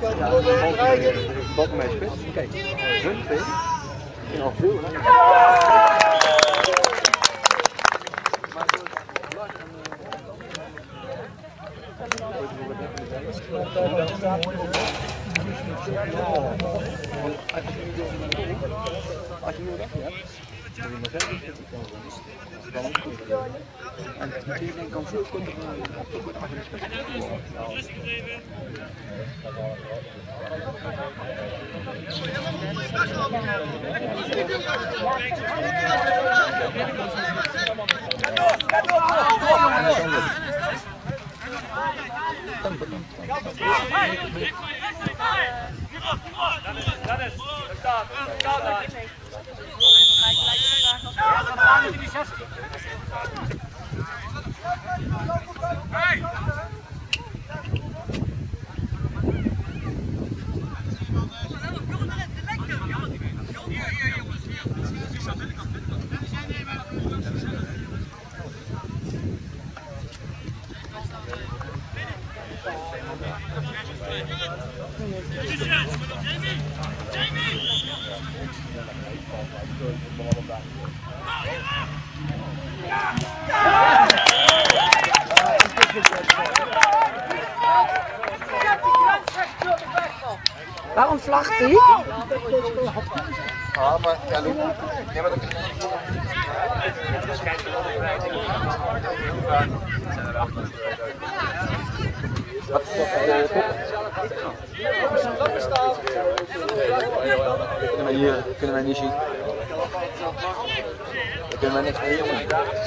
Bal voor mij spits. Kijk, hun twee. En al veel. Als je nu weg hebt, dan moet je maar zeggen dat het goed is. En iedereen kan zo goed op de Waarom vlagt hij? Ah, maar ja, Loek. Nee, maar dat kunnen wij niet zien. Dat kunnen wij niks meer jongen.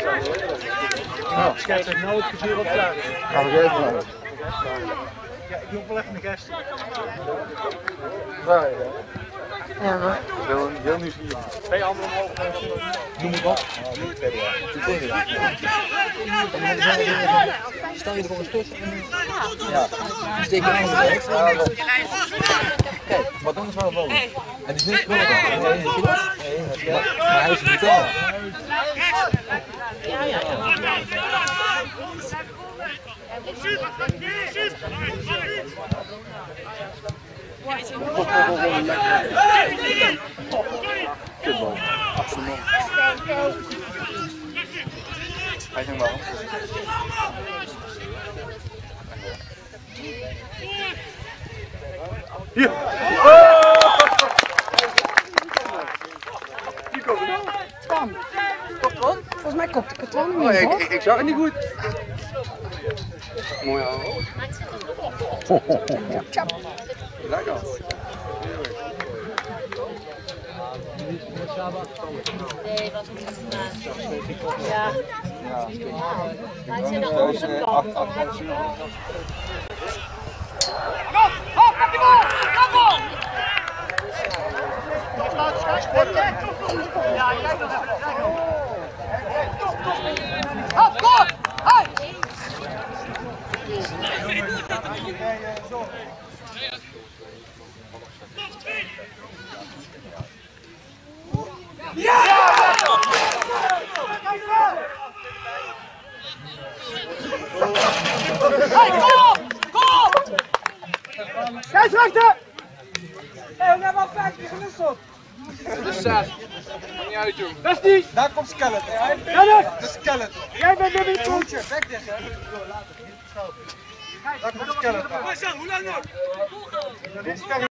Schijt zich nou het gezicht op klaar. Gaan we even naar. Ja, ik doe wel even een gast. Ja, maar. Heel nieuwsgierig. Twee handen omhoog. Noem het wat. Stel je er voor een stuk en ja, steek je handen weg. Kijk, maar dan is wel wel. En die is niet groot. Nee, maar hij is niet al. Kutbal. Achter de man. Hij ging wel. Hier! Hier komt het nou. Twan. Volgens mij kopte ik het Twan niet, hoor. Ik zag het niet goed. Mooi hoor. Lekker. Nee, wat moet ik gedaan? Ja. Hij zit er onder de kant. Ja, jij nog even. Hop, kom! Hey! Ja! Hey, kom! Kom! Scheidsrechter! Hé, we hebben al 50 gewisseld. Dat is 6. Maakt niet uit, jongen. Dat is niet! Daar komt Skeleton. Dennis! De Skeleton. Jij bent de coach! Weg dicht, hè? Daar komt Skeleton. Hoe lang nog?